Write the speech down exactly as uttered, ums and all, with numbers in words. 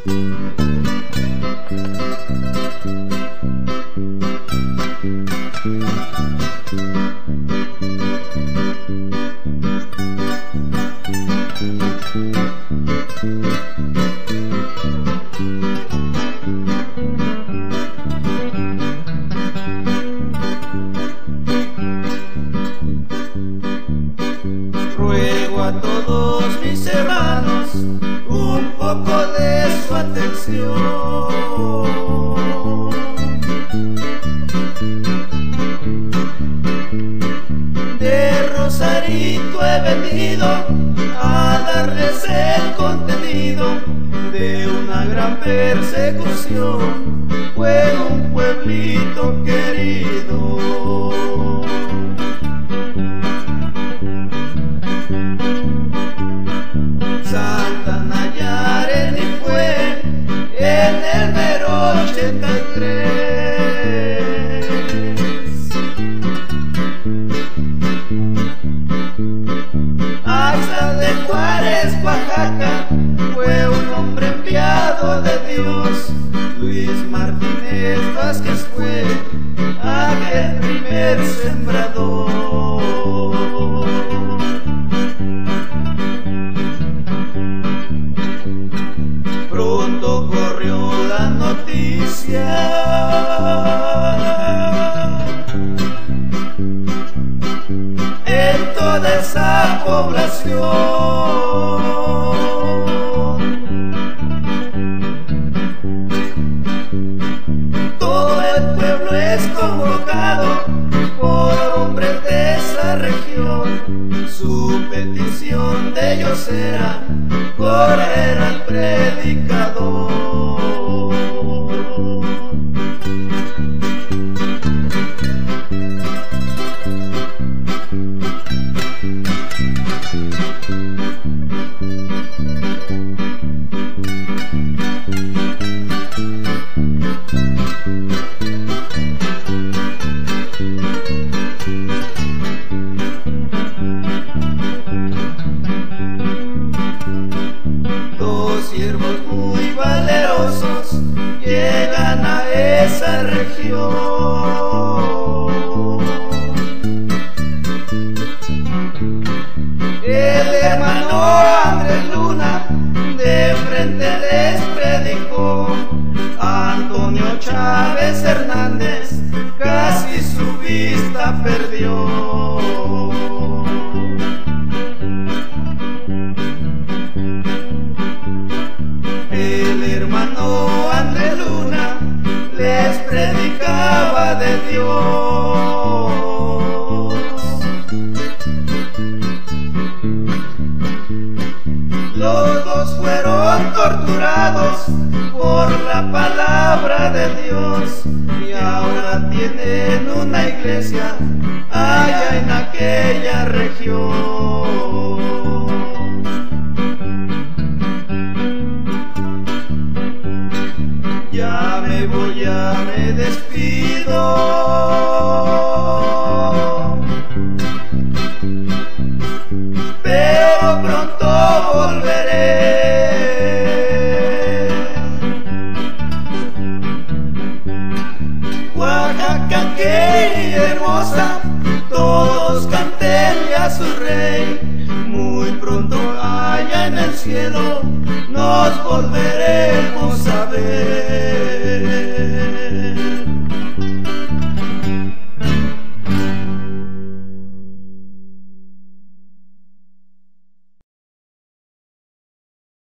Ruego a todos mis hermanos un poco de su atención. De Rosarito he venido a darles el contenido de una gran persecución. Fue un pueblito querido. Santa Nayareni fue en el mero ochenta y tres. Axla de Juárez, Oaxaca, fue un hombre enviado de Dios. Luis Martínez Vázquez fue aquel primer sembrador. Pronto corrió la noticia en toda esa población. Todo el pueblo es convocado por hombres de esa región. Su petición de ellos era correr al predicador. Dos siervos muy valerosos llegan a esa región. El hermano Andrés Luna de frente les predicó. Antonio Chávez Hernández casi su vista perdió. El hermano Andrés Luna les predicaba de Dios. Los dos fueron torturados por la palabra de Dios y ahora tienen una iglesia allá en aquella región. Ya me voy, ya me despido, pero pronto volveré. Oaxaca querida hermosa, todos cantenle a su rey. Muy pronto allá en el cielo nos volveremos a ver.